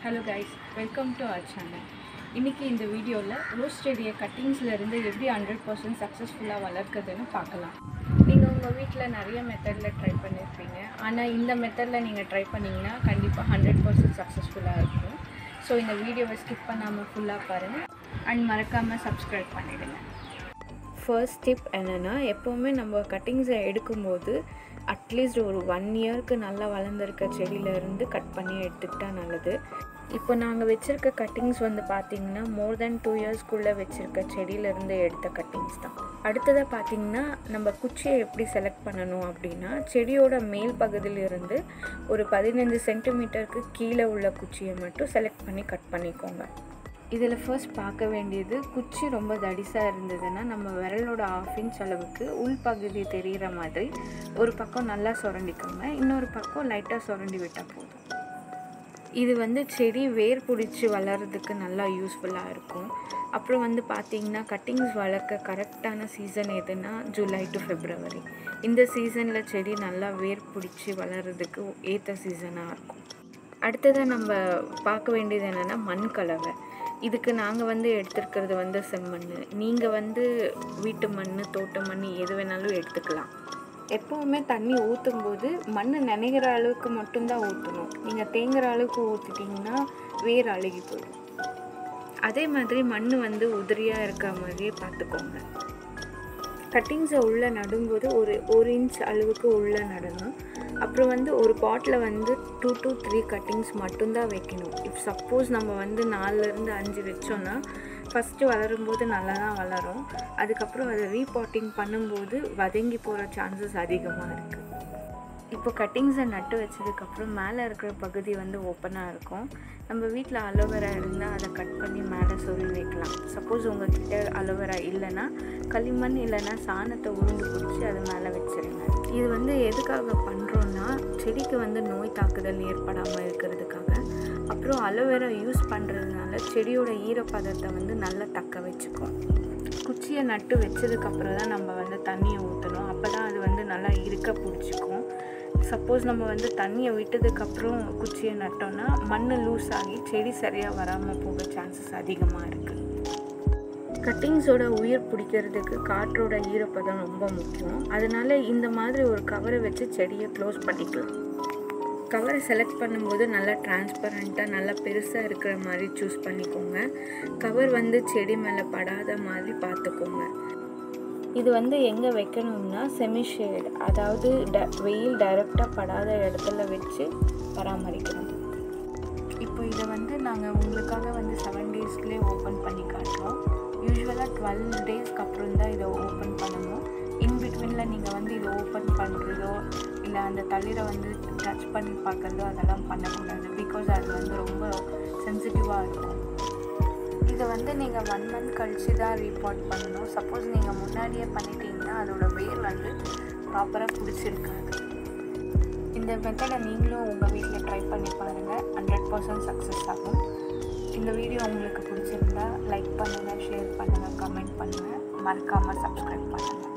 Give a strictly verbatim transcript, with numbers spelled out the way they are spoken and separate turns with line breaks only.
Hello guys, welcome to our channel. இன்னைக்கு இந்த வீடியோல ரோஸ் செடியை கட்டிங்ஸ்ல இருந்து எப்படி one hundred percent சக்சஸ்ஃபுல்லா வளர்க்கிறதுன்னு பார்க்கலாம். நீங்க உங்க வீட்ல நிறைய மெத்தட்ல ட்ரை பண்ணிருப்பீங்க. ஆனா இந்த மெத்தட்ல நீங்க ட்ரை பண்ணீங்கன்னா கண்டிப்பா one hundred percent சக்சஸ்ஃபுல்லா இருக்கும். சோ இந்த வீடியோவை ஸ்கிப் பண்ணாம ஃபுல்லா பாருங்க and மறக்காம subscribe பண்ணிடுங்க. First tip என்னன்னா எப்பவுமே நம்ம கட்டிங்ஸை எடுக்கும்போது அட்லீஸ்ட் ஒரு ஒன் இயருக்கு நல்லா வளர்ந்துருக்க செடியிலேருந்து கட் பண்ணி எடுத்துக்கிட்டா நல்லது. இப்போ நாங்கள் வச்சுருக்க கட்டிங்ஸ் வந்து பார்த்திங்கன்னா மோர் தென் டூ இயர்ஸ்க்குள்ளே வச்சுருக்க செடியிலேருந்து எடுத்த கட்டிங்ஸ் தான். அடுத்ததாக பார்த்திங்கன்னா நம்ம குச்சியை எப்படி செலக்ட் பண்ணணும் அப்படின்னா செடியோட மேல் பகுதியிலிருந்து ஒரு பதினஞ்சு சென்டிமீட்டருக்கு கீழே உள்ள குச்சியை மட்டும் செலக்ட் பண்ணி கட் பண்ணிக்கோங்க. இதில் ஃபர்ஸ்ட் பார்க்க வேண்டியது குச்சி ரொம்ப தடிசாக இருந்ததுன்னா நம்ம விரலோட ஆஃப் இன்ச் அளவுக்கு உள்பகுதி தெரிகிற மாதிரி ஒரு பக்கம் நல்லா சுரண்டிக்கோங்க, இன்னொரு பக்கம் லைட்டாக சுரண்டி விட்டால் போதும். இது வந்து செடி வேர் பிடிச்சி வளர்கிறதுக்கு நல்லா யூஸ்ஃபுல்லாக இருக்கும். அப்புறம் வந்து பார்த்திங்கன்னா கட்டிங்ஸ் வளர்க்க கரெக்டான சீசன் எதுனா ஜூலை டு ஃபெப்ரவரி. இந்த சீசனில் செடி நல்லா வேர் பிடிச்சி வளர்கிறதுக்கு ஏற்ற சீசனாக இருக்கும். அடுத்ததாக நம்ம பார்க்க வேண்டியது என்னென்னா மண் கலவை. இதுக்கு நாங்கள் வந்து எடுத்துருக்கிறது வந்து செம்மண். நீங்கள் வந்து வீட்டு மண், தோட்ட மண் எது வேணாலும் எடுத்துக்கலாம். எப்போவுமே தண்ணி ஊற்றும் போது மண் நினைக்கிற அளவுக்கு மட்டும்தான் ஊற்றணும். நீங்கள் தேங்குற அளவுக்கு ஊற்றிட்டிங்கன்னா வேர் அழுகி போயிடும். அதே மாதிரி மண் வந்து உதிரியாக இருக்கிற மாதிரியே பார்த்துக்கோங்க. கட்டிங்ஸை உள்ளே நடும்போது ஒரு ஒரு இன்ச் அளவுக்கு உள்ளே நடணும். அப்புறம் வந்து ஒரு பாட்டில் வந்து டூ டு த்ரீ கட்டிங்ஸ் மட்டும்தான் வைக்கணும். இஃப் சப்போஸ் நம்ம வந்து நாலுலேருந்து அஞ்சு வச்சோன்னா ஃபஸ்ட்டு வளரும்போது நல்லா தான் வளரும். அதுக்கப்புறம் அதை ரீபாட்டிங் பண்ணும்போது வதங்கி போகிற சான்சஸ் அதிகமாக இருக்குது. இப்போ கட்டிங்ஸை நட்டு வச்சதுக்கப்புறம் மேலே இருக்கிற பகுதி வந்து ஓப்பனாக இருக்கும். நம்ம வீட்டில் அலோவேரா இருந்தால் அதை கட் பண்ணி மேலே சொருவி வைக்கலாம். சப்போஸ் உங்கள்கிட்ட அலோவேரா இல்லைன்னா களிமண் இல்லைன்னா சாணத்தை உருண்டு பிடிச்சி அது மேலே வச்சுருங்க. இது வந்து எதுக்காக பண்ணுறோன்னா செடிக்கு வந்து நோய் தாக்குதல் ஏற்படாமல் இருக்கிறதுக்காக. அப்புறம் அலோவேரா யூஸ் பண்ணுறதுனால செடியோட ஈரப்பதத்தை வந்து நல்லா தக்க வச்சுக்கும். குச்சியை நட்டு வச்சதுக்கப்புறம் தான் நம்ம வந்து தண்ணியை ஊற்றணும். அப்போ தான் அது வந்து நல்லா இருக்க பிடிச்சிக்கும். சப்போஸ் நம்ம வந்து தண்ணியை விட்டதுக்கப்புறம் குச்சியை நட்டோன்னா மண் லூஸ் ஆகி செடி சரியாக வராமல் போக சான்சஸ் அதிகமாக இருக்குது. கட்டிங்ஸோட உயிர் பிடிக்கிறதுக்கு காற்றோட ஈரப்பதம் ரொம்ப முக்கியம். அதனால இந்த மாதிரி ஒரு கவரை வச்சு செடியை க்ளோஸ் பண்ணிக்கலாம். கவரை செலக்ட் பண்ணும்போது நல்லா டிரான்ஸ்பரண்ட்டாக நல்லா பெருசாக இருக்கிற மாதிரி சூஸ் பண்ணிக்கோங்க. கவர் வந்து செடி மேலே படாத மாதிரி பார்த்துக்கோங்க. இது வந்து எங்கே வைக்கணும்னா செமி ஷேட், அதாவது ட வெயில் டைரெக்டாக படாத இடத்துல வச்சு பராமரிக்கணும். இப்போ இதை வந்து நாங்கள் உங்களுக்காக வந்து செவன் டேஸ்லேயே ஓப்பன் பண்ணி காட்டுறோம். யூஸ்வலாக டுவெல் டேஸ்க்கு அப்புறம் தான் இதை ஓப்பன் பண்ணணும். இன்பிட்வீனில் நீங்கள் வந்து இதை ஓப்பன் பண்ணுறதோ இல்லை அந்த தளிரை வந்து டச் பண்ணி பார்க்குறதோ அதெல்லாம் பண்ணக்கூடாது. பிகாஸ் அது வந்து ரொம்ப சென்சிட்டிவாக இருக்கும். இதை வந்து நீங்கள் ஒன் மந்த் கழித்து தான் ரீபாட் பண்ணணும். சப்போஸ் நீங்கள் முன்னாடியே பண்ணிட்டீங்கன்னா அதோட வேர் வந்து ப்ராப்பராக பிடிச்சிருக்காது. இந்த மெத்தடை நீங்களும் உங்கள் வீட்டில் ட்ரை பண்ணி பாருங்கள், ஹண்ட்ரட் பர்சன்ட் சக்ஸஸ் ஆகும். இந்த வீடியோ உங்களுக்கு பிடிச்சிருந்தா லைக் பண்ணுங்கள், ஷேர் பண்ணுங்கள், கமெண்ட் பண்ணுங்கள், மறக்காமல் சப்ஸ்கிரைப் பண்ணுங்கள்.